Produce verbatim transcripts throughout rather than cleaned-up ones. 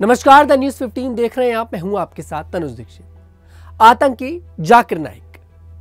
नमस्कार, the news पंद्रह देख रहे हैं आप। मैं हूं आपके साथ तनुज दीक्षित। आतंकी जाकिर नाइक।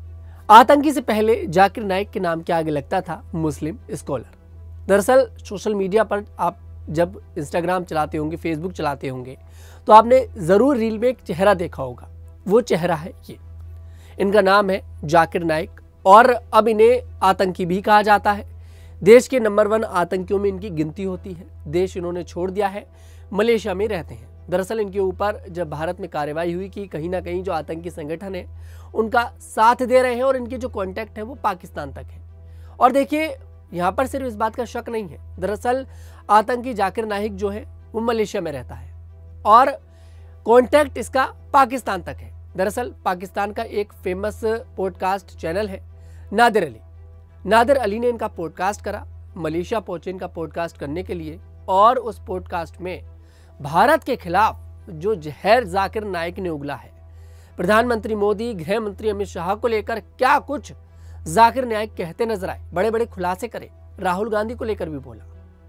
आतंकी से पहले जाकिर नाइक के नाम के आगे लगता था मुस्लिम स्कॉलर। दरअसल सोशल मीडिया पर आप जब इंस्टाग्राम चलाते होंगे, फेसबुक चलाते होंगे, तो आपने जरूर रील में एक चेहरा देखा होगा। वो चेहरा है ये। इनका नाम है जाकिर नाइक और अब इन्हें आतंकी भी कहा जाता है। देश के नंबर वन आतंकियों में इनकी गिनती होती है। देश इन्होंने छोड़ दिया है, मलेशिया में रहते हैं। दरअसल इनके ऊपर जब भारत में कार्रवाई हुई कि कहीं ना कहीं जो आतंकी संगठन है उनका साथ दे रहे हैं और इनके जो कॉन्टैक्ट है वो पाकिस्तान तक है। और देखिए, यहाँ पर सिर्फ इस बात का शक नहीं है। दरअसल आतंकी जाकिर नाइक जो है वो मलेशिया में रहता है और कॉन्टैक्ट इसका पाकिस्तान तक है। दरअसल पाकिस्तान का एक फेमस पॉडकास्ट चैनल है नादिर अली। नादिर अली ने इनका पॉडकास्ट करा, मलेशिया पहुंचे इनका पॉडकास्ट करने के लिए, और उस पॉडकास्ट में भारत के खिलाफ जो जहर जाकिर नाइक ने उगला है, प्रधानमंत्री मोदी, गृह मंत्री अमित शाह को लेकर क्या कुछ जाकिर नाइक कहते नजर आए, बड़े बड़े खुलासे करे। राहुल गांधी को लेकर भी बोला,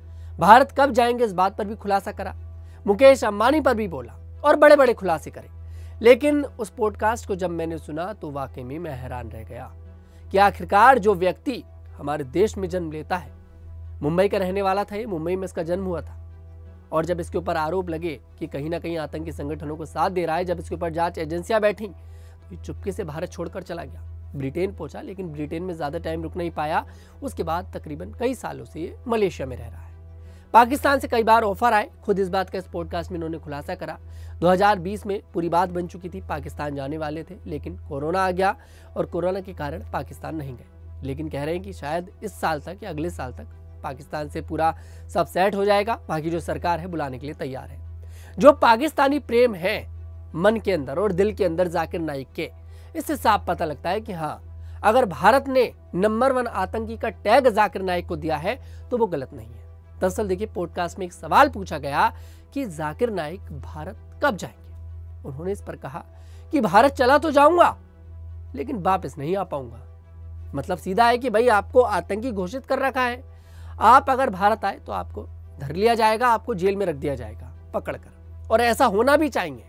भारत कब जाएंगे इस बात पर भी खुलासा करा, मुकेश अंबानी पर भी बोला और बड़े बड़े खुलासे करे। लेकिन उस पॉडकास्ट को जब मैंने सुना तो वाकई में मैं हैरान रह गया कि आखिरकार जो व्यक्ति हमारे देश में जन्म लेता है, मुंबई का रहने वाला था, ये मुंबई में इसका जन्म हुआ था, और जब इसके ऊपर आरोप लगे कि कहीं ना कहीं आतंकी संगठनों को साथ दे रहा है, जब इसके ऊपर जांच एजेंसियां बैठी तो ये चुपके से भारत छोड़कर चला गया। ब्रिटेन पहुंचा, लेकिन ब्रिटेन में ज्यादा टाइम रुक नहीं पाया। उसके बाद तकरीबन कई सालों से ये मलेशिया में रह रहा है। पाकिस्तान से कई बार ऑफर आए, खुद इस बात का इस पॉडकास्ट में इन्होंने खुलासा करा। दो हज़ार बीस में पूरी बात बन चुकी थी, पाकिस्तान जाने वाले थे, लेकिन कोरोना आ गया और कोरोना के कारण पाकिस्तान नहीं गए। लेकिन कह रहे हैं कि शायद इस साल तक या अगले साल तक पाकिस्तान से पूरा सब सेट हो जाएगा। वहां की जो सरकार है बुलाने के लिए तैयार है। जो पाकिस्तानी प्रेम है मन के अंदर और दिल के अंदर जाकिर नाइक के, इससे साफ पता लगता है कि हाँ, अगर भारत ने नंबर वन आतंकी का टैग जाकिर नाइक को दिया है तो वो गलत नहीं है। दरअसल देखिए, पॉडकास्ट में एक सवाल पूछा गया कि जाकिर नाइक भारत कब जाएंगे। उन्होंने इस पर कहा कि भारत चला तो जाऊंगा लेकिन वापस नहीं आ पाऊंगा। मतलब सीधा है कि भाई आपको आतंकी घोषित कर रखा है, आप अगर भारत आए तो आपको धर लिया जाएगा, आपको जेल में रख दिया जाएगा पकड़कर, और ऐसा होना भी चाहिए।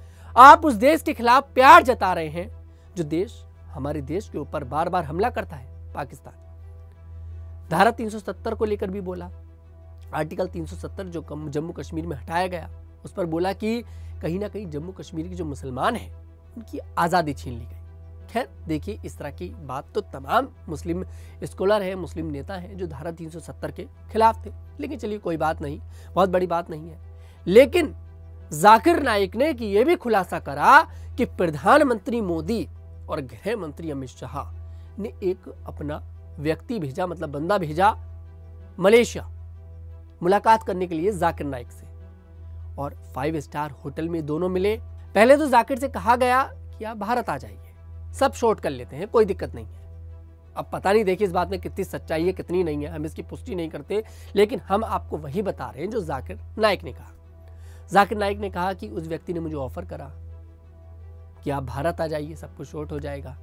आप उस देश के खिलाफ प्यार जता रहे हैं जो देश हमारे देश के ऊपर बार बार हमला करता है, पाकिस्तान। धारा तीन सौ सत्तर को लेकर भी बोला, आर्टिकल तीन सौ सत्तर जो जम्मू कश्मीर में हटाया गया, उस पर बोला कि कहीं ना कहीं जम्मू कश्मीर के जो मुसलमान हैं उनकी आज़ादी छीन ली गई। खैर देखिए, इस तरह की बात तो तमाम मुस्लिम स्कॉलर हैं, मुस्लिम नेता हैं जो धारा तीन सौ सत्तर के खिलाफ थे। लेकिन चलिए कोई बात नहीं, बहुत बड़ी बात नहीं है। लेकिन जाकिर नाइक ने कि यह भी खुलासा करा कि प्रधानमंत्री मोदी और गृह मंत्री अमित शाह ने एक अपना व्यक्ति भेजा, मतलब बंदा भेजा मलेशिया मुलाकात करने के लिए जाकिर नाइक से, और फाइव स्टार होटल में दोनों मिले। पहले तो जाकिर से कहा गया कि आप भारत आ जाइए, सब शॉर्ट कर लेते हैं, कोई दिक्कत नहीं है। अब पता नहीं देखिए इस बात में कितनी सच्चाई है कितनी नहीं है, हम इसकी पुष्टि नहीं करते, लेकिन हम आपको वही बता रहे हैं जो जाकिर नाइक ने कहा। जाकिर नाइक ने कहा कि उस व्यक्ति ने मुझे ऑफर करा कि आप भारत आ जाइए, सब कुछ शॉर्ट हो जाएगा।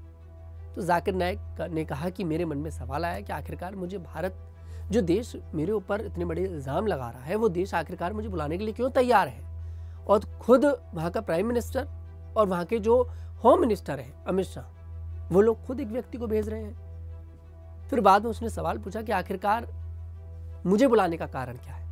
तो जाकिर नाइक ने कहा कि मेरे मन में सवाल आया कि आखिरकार मुझे भारत, जो देश मेरे ऊपर इतने बड़े इल्जाम लगा रहा है, वो देश आखिरकार मुझे बुलाने के लिए क्यों तैयार है। और खुद वहां का प्राइम मिनिस्टर और वहां के जो होम मिनिस्टर है अमित शाह, वो लोग खुद एक व्यक्ति को भेज रहे हैं। फिर बाद में उसने सवाल पूछा कि आखिरकार मुझे बुलाने का कारण क्या है।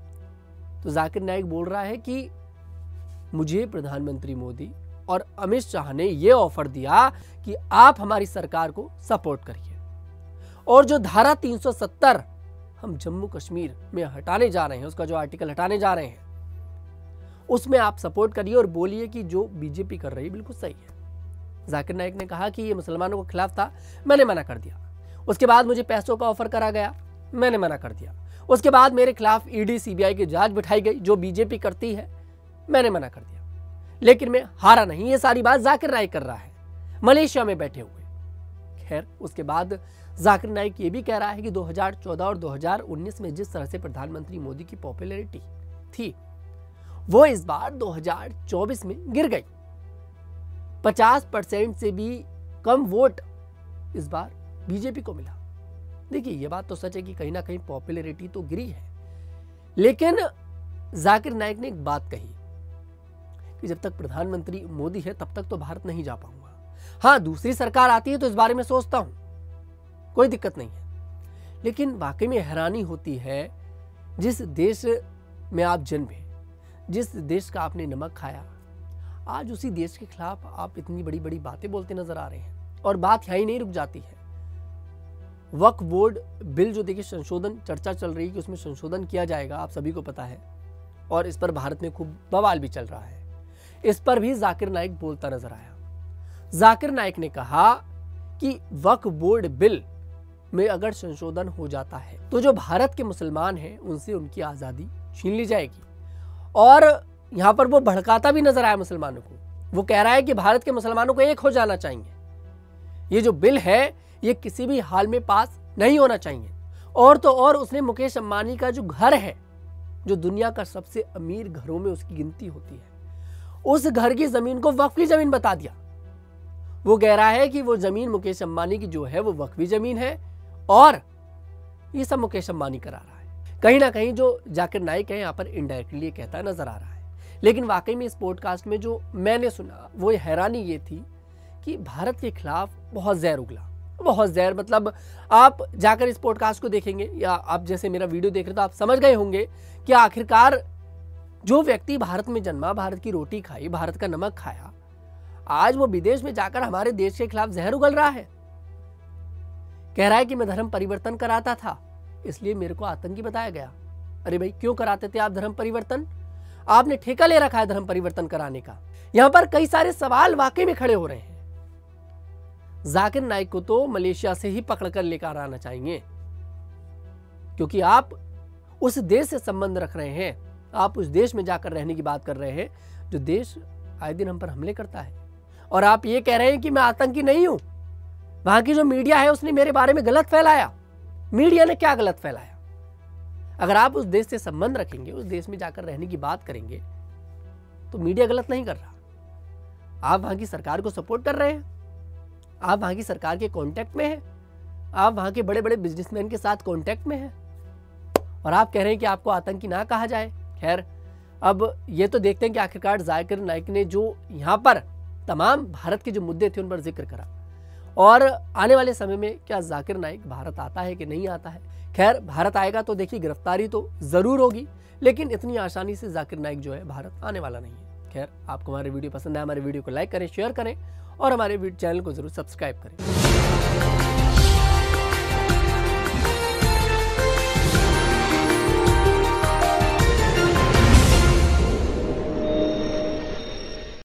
तो जाकिर नाइक बोल रहा है कि मुझे प्रधानमंत्री मोदी और अमित शाह ने यह ऑफर दिया कि आप हमारी सरकार को सपोर्ट करिए, और जो धारा तीन सौ सत्तर हम जम्मू कश्मीर में हटाने जा रहे हैं, उसका जो आर्टिकल हटाने जा रहे हैं, उसमें आप सपोर्ट करिए और बोलिए कि जो बीजेपी कर रही है बिल्कुल सही है। जाकिर नाइक ने कहा कि ये मुसलमानों के खिलाफ था, मैंने मना कर दिया। उसके बाद मुझे पैसों का ऑफर करा गया, मैंने मना कर दिया। उसके बाद मेरे खिलाफ ईडी सीबीआई की जांच बिठाई गई जो बीजेपी करती है, मैंने मना कर दिया। लेकिन मैं हारा नहीं। ये सारी बात जाकिर नाइक कर रहा है मलेशिया में बैठे हुए। खैर उसके बाद जाकिर नाइक ये भी कह रहा है कि दो हज़ार चौदह और दो हज़ार उन्नीस में जिस तरह से प्रधानमंत्री मोदी की पॉपुलैरिटी थी, वो इस बार दो हज़ार चौबीस में गिर गई। पचास परसेंट से भी कम वोट इस बार बीजेपी को मिला। देखिए ये बात तो सच है कि कहीं ना कहीं पॉपुलैरिटी तो गिरी है, लेकिन जाकिर नाइक ने एक बात कही कि जब तक प्रधानमंत्री मोदी है तब तक तो भारत नहीं जा पाऊंगा। हाँ, दूसरी सरकार आती है तो इस बारे में सोचता हूं, कोई दिक्कत नहीं है। लेकिन वाकई में हैरानी होती है, जिस देश में आप जन्मे, जिस देश का आपने नमक खाया, आज उसी देश के खिलाफ आप इतनी बड़ी बड़ी बातें बोलते नजर आ रहे हैं। और बात यहीं नहीं रुक जाती है। वक्फ बोर्ड बिल जो देखिए संशोधन चर्चा चल रही है कि उसमें संशोधन किया जाएगा, आप सभी को पता है, और इस पर भारत में खूब बवाल भी चल रहा है। इस पर भी जाकिर नाइक बोलता नजर आया। जाकिर नाइक ने कहा कि वक्फ बोर्ड बिल में अगर संशोधन हो जाता है तो जो भारत के मुसलमान हैं उनसे उनकी आजादी छीन ली जाएगी। और यहां पर वो भड़काता भी नजर आया मुसलमानों को। वो कह रहा है कि भारत के मुसलमानों को एक हो जाना चाहिए, ये जो बिल है ये किसी भी हाल में पास नहीं होना चाहिए। और तो और उसने मुकेश अंबानी का जो घर है, जो दुनिया का सबसे अमीर घरों में उसकी गिनती होती है, उस घर की जमीन को वक्फ की जमीन बता दिया। वो कह रहा है कि वो जमीन मुकेश अंबानी की जो है वो वक्फी जमीन है और ये सब मुकेश अंबानी करा रहा है। कहीं ना कहीं जो जाकिर नाइक है यहाँ पर इनडायरेक्टली कहता नजर आ रहा है। लेकिन वाकई में इस पॉडकास्ट में जो मैंने सुना वो हैरानी ये थी कि भारत के खिलाफ बहुत जहर उगला। बहुत जहर मतलब आप जाकर इस पॉडकास्ट को देखेंगे या आप जैसे मेरा वीडियो देख रहे तो आप समझ गए होंगे कि आखिरकार जो व्यक्ति भारत में जन्मा, भारत की रोटी खाई, भारत का नमक खाया, आज वो विदेश में जाकर हमारे देश के खिलाफ जहर उगल रहा है। कह रहा है कि मैं धर्म परिवर्तन कराता था इसलिए मेरे को आतंकी बताया गया। अरे भाई, क्यों कराते थे आप धर्म परिवर्तन? आपने ठेका ले रखा है धर्म परिवर्तन कराने का। यहां पर कई सारे सवाल वाकई में खड़े हो रहे हैं। जाकिर नाइक को तो मलेशिया से ही पकड़कर लेकर आना चाहिए, क्योंकि आप उस देश से संबंध रख रहे हैं, आप उस देश में जाकर रहने की बात कर रहे हैं जो देश आए दिन हम पर हमले करता है। और आप ये कह रहे हैं कि मैं आतंकी नहीं हूं। वहां की जो मीडिया है उसने मेरे बारे में गलत फैलाया। मीडिया ने क्या गलत फैलाया? अगर आप उस देश से संबंध रखेंगे, उस देश में जाकर रहने की बात करेंगे, तो मीडिया गलत नहीं कर रहा। आप वहां की सरकार को सपोर्ट कर रहे हैं, आप वहां की सरकार के कांटेक्ट में हैं, आप वहां के बड़े बड़े बिजनेसमैन के साथ कांटेक्ट में हैं, और आप कह रहे हैं कि आपको आतंकी ना कहा जाए। खैर, अब ये तो देखते हैं कि आखिरकार जाकिर नाइक ने जो यहाँ पर तमाम भारत के जो मुद्दे थे उन पर जिक्र करा, और आने वाले समय में क्या जाकिर नाइक भारत आता है कि नहीं आता है। खैर, भारत आएगा तो देखिए गिरफ्तारी तो जरूर होगी, लेकिन इतनी आसानी से जाकिर नाइक जो है भारत आने वाला नहीं है। खैर, आपको हमारे वीडियो पसंद है, हमारे वीडियो को लाइक करें, शेयर करें और हमारे चैनल को जरूर सब्सक्राइब करें।